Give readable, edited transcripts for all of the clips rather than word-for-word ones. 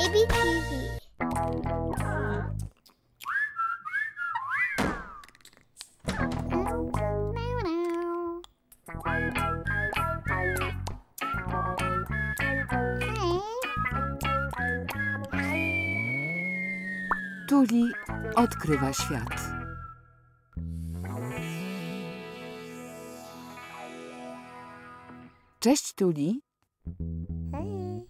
Baby TV. Tuli odkrywa świat. Cześć, Tuli. Hej.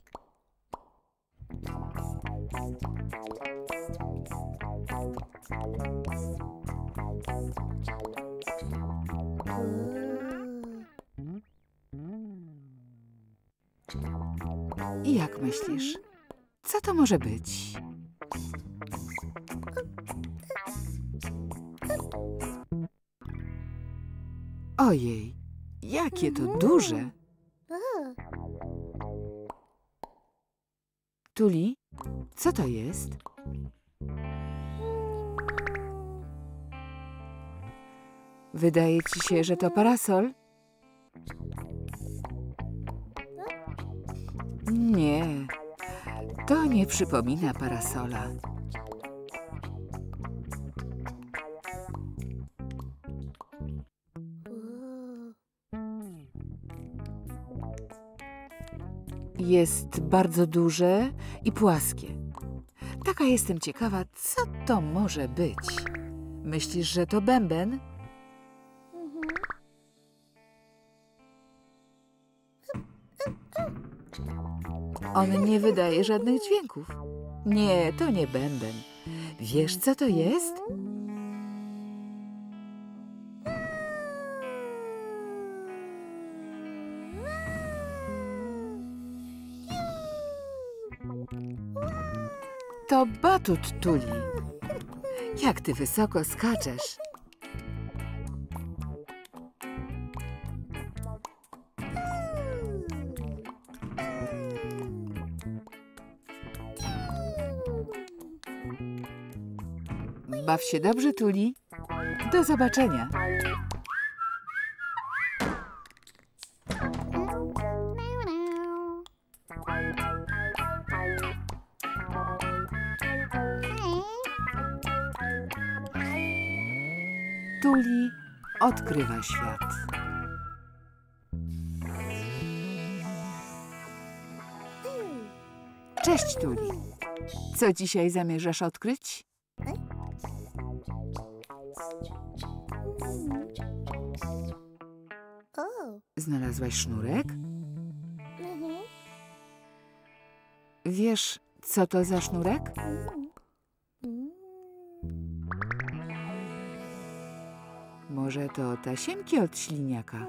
I jak myślisz, co to może być? Ojej, jakie to duże! Tuli, co to jest? Wydaje ci się, że to parasol? Nie, to nie przypomina parasola. Jest bardzo duże i płaskie. Taka jestem ciekawa, co to może być. Myślisz, że to bęben? On nie wydaje żadnych dźwięków. Nie, to nie bęben. Wiesz, co to jest? To batut, Tuli. Jak ty wysoko skaczesz. Baw się dobrze, Tuli. Do zobaczenia. Tuli odkrywa świat. Cześć, Tuli. Co dzisiaj zamierzasz odkryć? Znalazłaś sznurek? Wiesz, co to za sznurek? Może to tasiemki od śliniaka?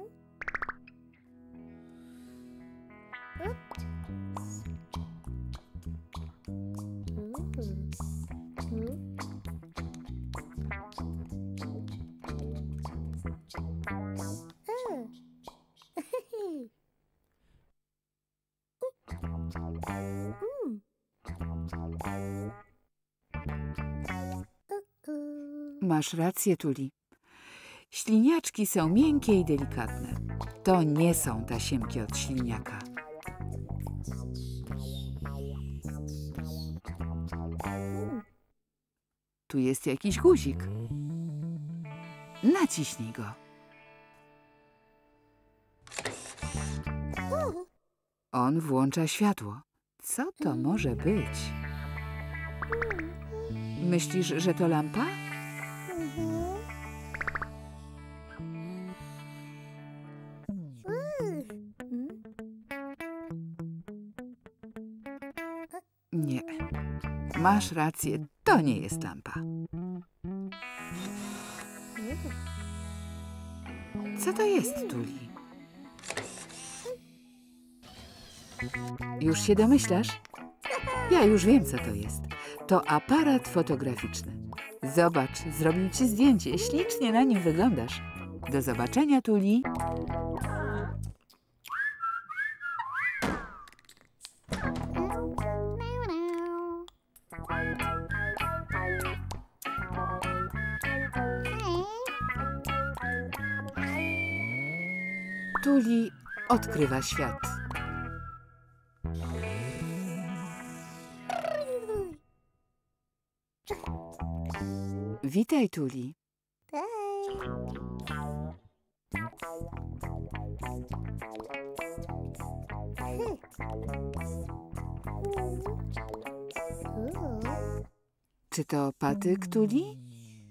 Masz rację, Tuli. Śliniaczki są miękkie i delikatne. To nie są tasiemki od śliniaka. Tu jest jakiś guzik. Naciśnij go. On włącza światło. Co to może być? Myślisz, że to lampa? Nie. Masz rację, to nie jest lampa. Co to jest, Tuli? Już się domyślasz? Ja już wiem, co to jest. To aparat fotograficzny. Zobacz, zrobił ci zdjęcie. Ślicznie na nim wyglądasz. Do zobaczenia, Tuli. Tuli odkrywa świat. Witaj, Tuli. Czy to patyk, Tuli?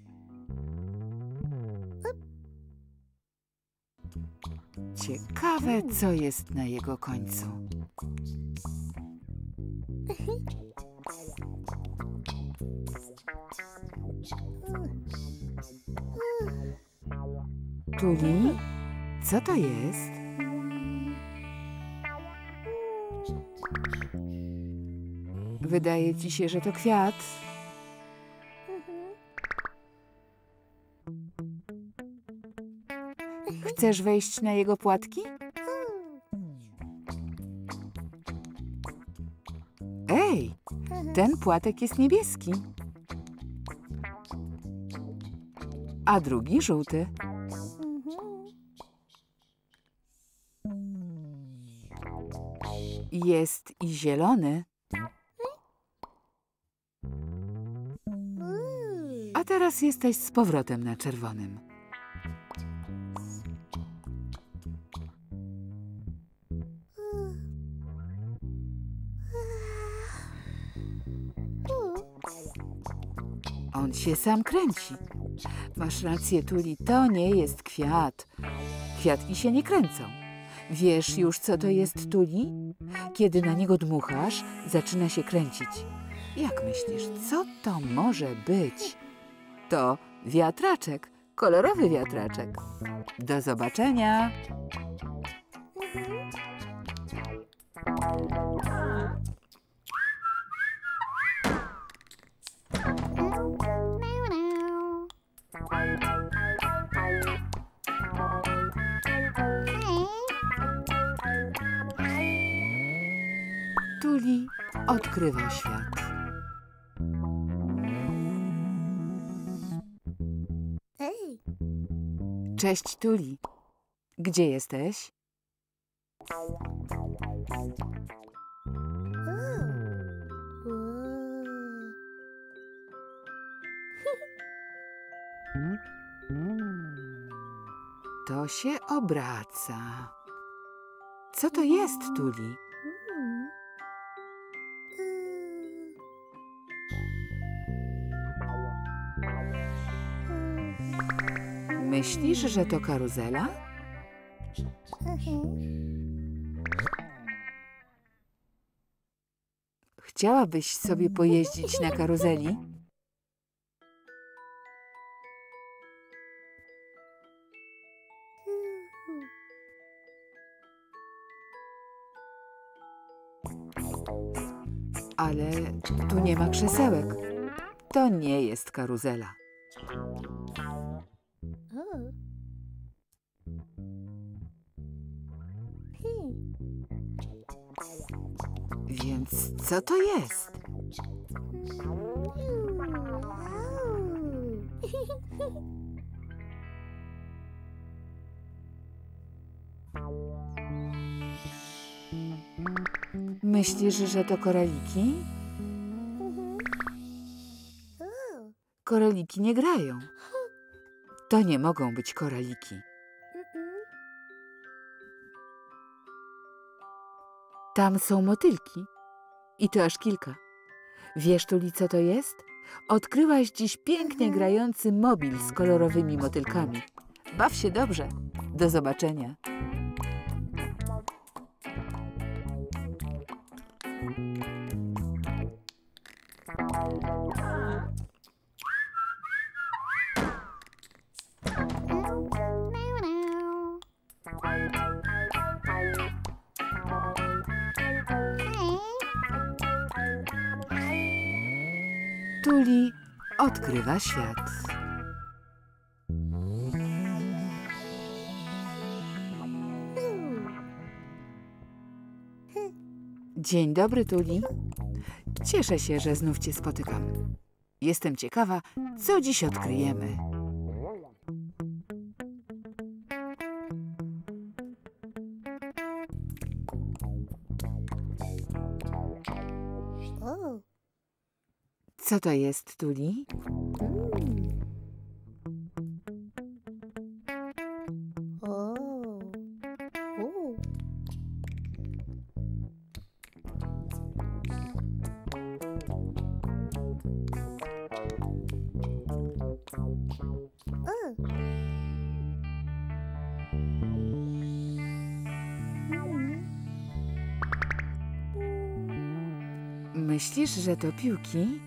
Ciekawe, co jest na jego końcu. Tuli, co to jest? Wydaje ci się, że to kwiat. Chcesz wejść na jego płatki? Ej, ten płatek jest niebieski, a drugi żółty. Jest i zielony. A teraz jesteś z powrotem na czerwonym. On się sam kręci. Masz rację, Tuli, to nie jest kwiat. Kwiatki się nie kręcą. Wiesz już, co to jest, Tuli? Kiedy na niego dmuchasz, zaczyna się kręcić. Jak myślisz, co to może być? To wiatraczek, kolorowy wiatraczek. Do zobaczenia! Tuli odkrywa świat. Cześć, Tuli. Gdzie jesteś? To się obraca. Co to jest, Tuli? Myślisz, że to karuzela? Chciałabyś sobie pojeździć na karuzeli? Ale tu nie ma krzesełek. To nie jest karuzela. Więc co to jest? Myślisz, że to koraliki? Koraliki nie grają. To nie mogą być koraliki. Tam są motylki. I to aż kilka. Wiesz, Tuli, co to jest? Odkryłaś dziś pięknie grający mobil z kolorowymi motylkami. Baw się dobrze. Do zobaczenia. Tuli odkrywa świat. Dzień dobry, Tuli. Cieszę się, że znów cię spotykam. Jestem ciekawa, co dziś odkryjemy. Co to jest, Tuli? Myślisz, że to piłki?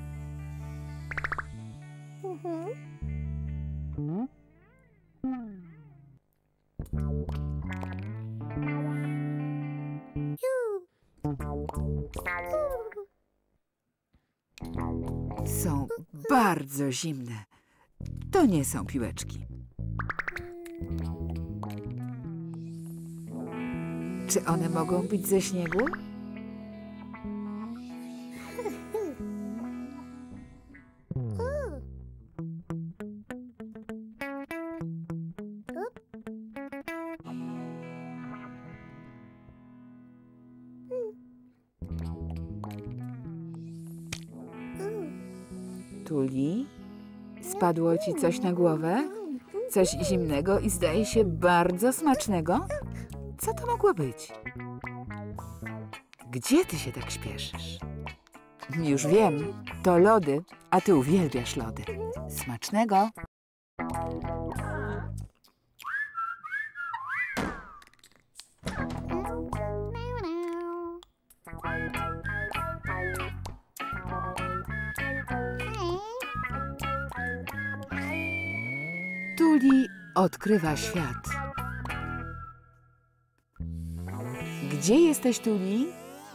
Są bardzo zimne. To nie są piłeczki. Czy one mogą być ze śniegu? Tuli, spadło ci coś na głowę? Coś zimnego i zdaje się bardzo smacznego? Co to mogło być? Gdzie ty się tak śpieszysz? Już wiem, to lody, a ty uwielbiasz lody. Smacznego! Tuli odkrywa świat. Gdzie jesteś, Tuli?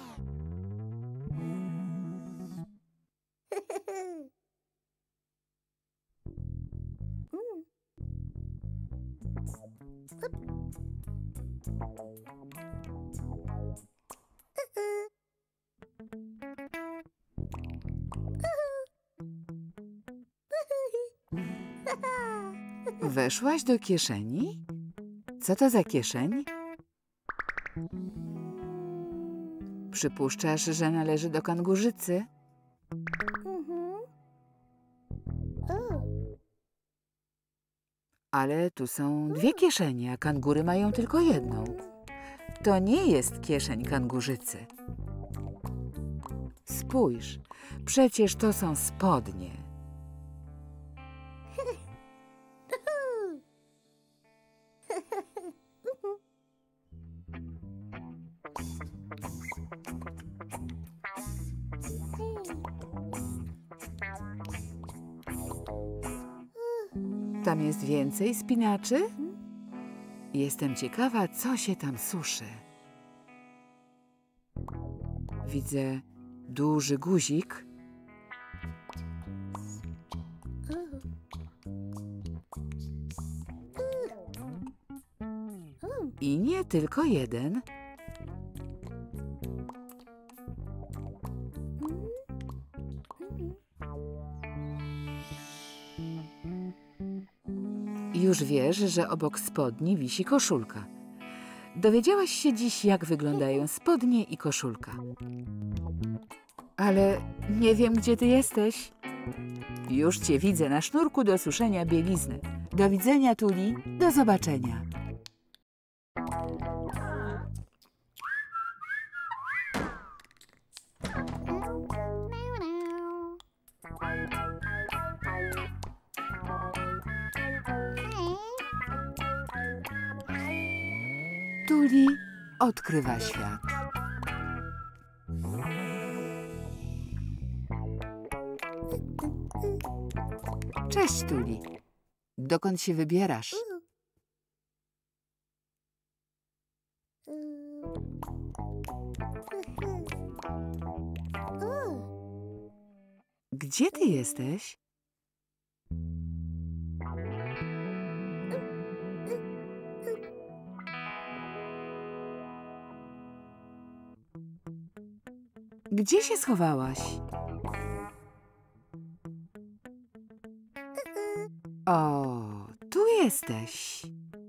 Weszłaś do kieszeni? Co to za kieszeń? Przypuszczasz, że należy do kangurzycy? Ale tu są dwie kieszenie, a kangury mają tylko jedną. To nie jest kieszeń kangurzycy. Spójrz, przecież to są spodnie. Tam jest więcej spinaczy? Jestem ciekawa, co się tam suszy. Widzę duży guzik. I nie tylko jeden. Już wiesz, że obok spodni wisi koszulka. Dowiedziałaś się dziś, jak wyglądają spodnie i koszulka. Ale nie wiem, gdzie ty jesteś. Już cię widzę na sznurku do suszenia bielizny. Do widzenia, Tuli. Do zobaczenia. Tuli odkrywa świat. Cześć, Tuli. Dokąd się wybierasz? Gdzie ty jesteś? Gdzie się schowałaś? O, tu jesteś.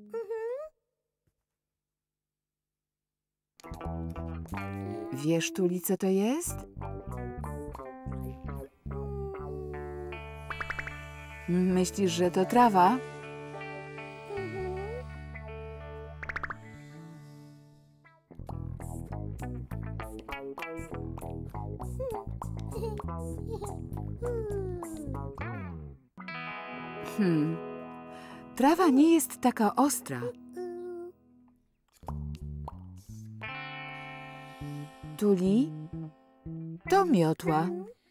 Wiesz, Tuli, co to jest? Myślisz, że to trawa? Trawa nie jest taka ostra. Tuli, To miotła.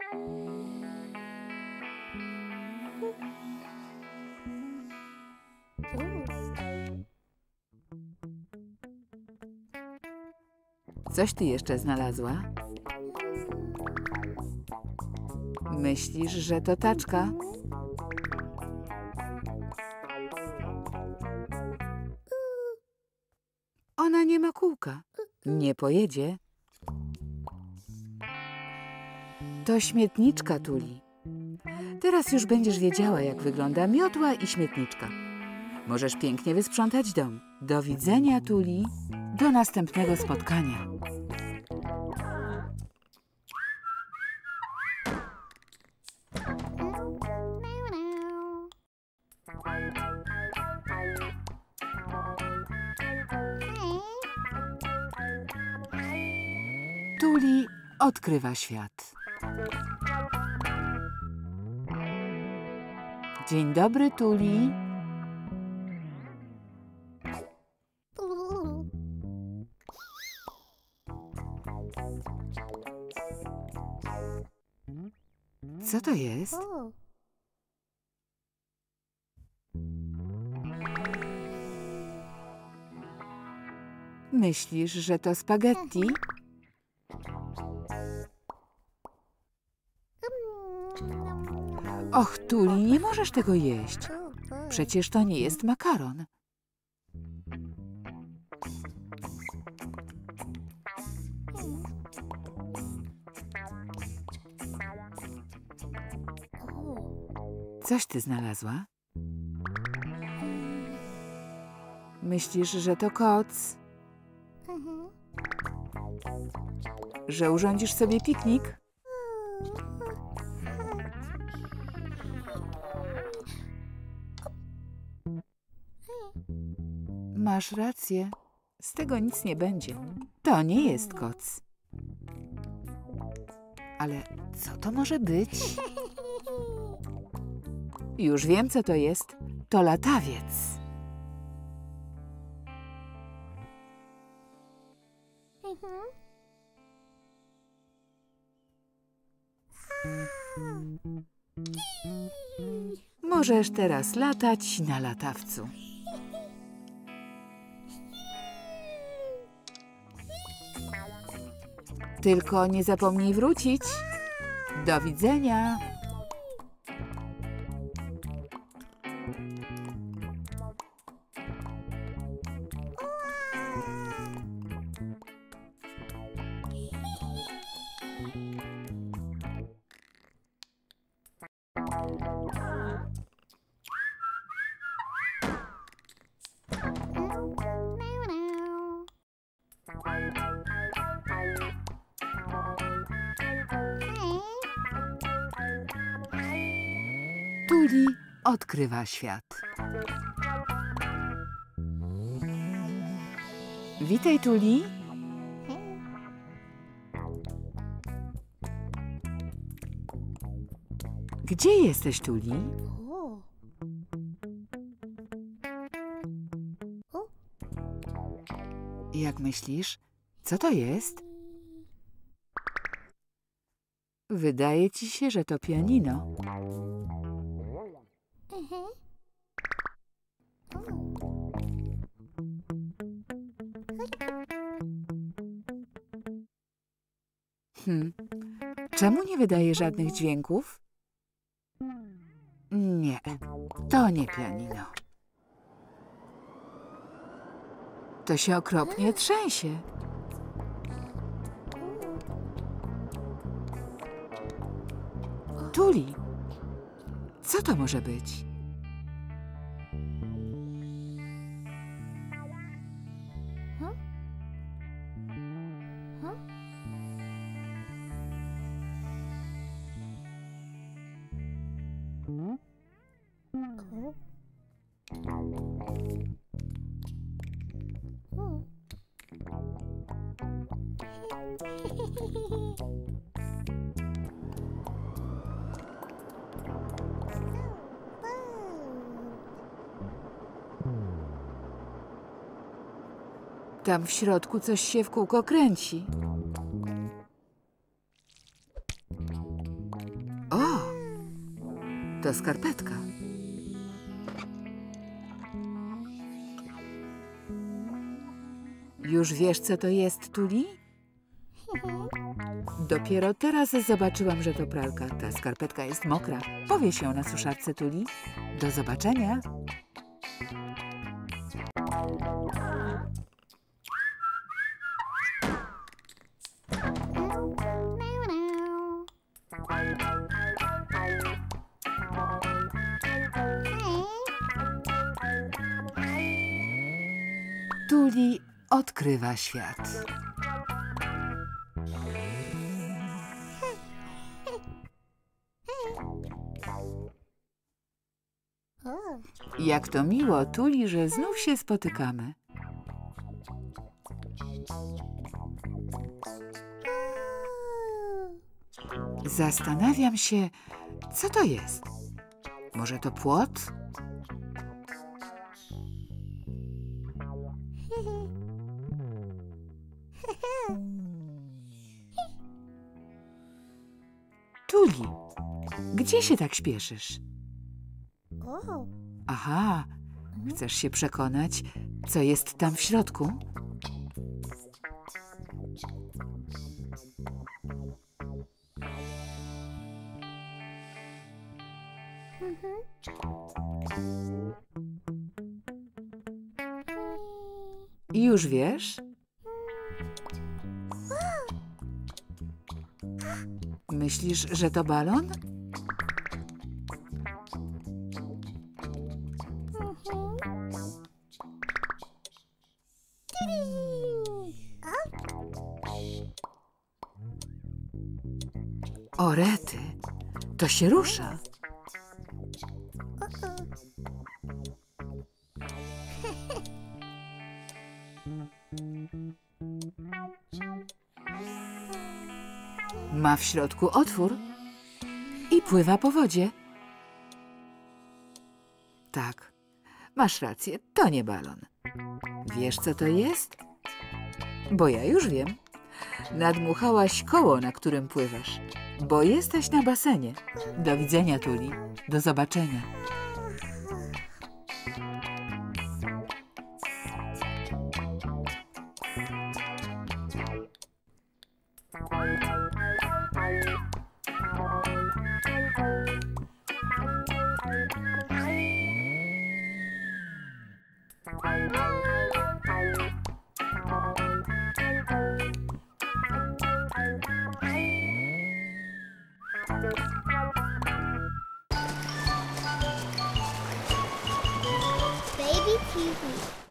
Coś ty jeszcze znalazła? Myślisz, że to taczka? Ona nie ma kółka. Nie pojedzie. To śmietniczka, Tuli. Teraz już będziesz wiedziała, jak wygląda miotła i śmietniczka. Możesz pięknie wysprzątać dom. Do widzenia, Tuli. Do następnego spotkania. Tuli odkrywa świat. Dzień dobry, Tuli. Co to jest? Myślisz, że to spaghetti? Och, Tuli, nie możesz tego jeść. Przecież to nie jest makaron. Coś ty znalazła? Myślisz, że to koc? Że urządzisz sobie piknik? Masz rację. Z tego nic nie będzie. To nie jest koc. Ale co to może być? Już wiem, co to jest. To latawiec. Możesz teraz latać na latawcu. Tylko nie zapomnij wrócić. Do widzenia. Tuli odkrywa świat. Witaj, Tuli. Gdzie jesteś, Tuli? Jak myślisz, co to jest? Wydaje ci się, że to pianino. Czemu nie wydaje żadnych dźwięków? Nie, to nie pianino. To się okropnie trzęsie. Tuli, co to może być? Tam w środku coś się w kółko kręci. To skarpetka. Już wiesz, co to jest, Tuli? Dopiero teraz zobaczyłam, że to pralka. Ta skarpetka jest mokra. Powieś ją na suszarce, Tuli. Do zobaczenia. Tuli odkrywa świat. Jak to miło, Tuli, że znów się spotykamy. Zastanawiam się, co to jest. Może to płot? Tuli, gdzie się tak śpieszysz? Aha, chcesz się przekonać, co jest tam w środku? I już wiesz? Myślisz, że to balon? O rety, to się rusza. Ma w środku otwór i pływa po wodzie. Tak, masz rację, to nie balon. Wiesz, co to jest? Bo ja już wiem. Nadmuchałaś koło, na którym pływasz, bo jesteś na basenie. Do widzenia, Tuli. Do zobaczenia. Baby TV.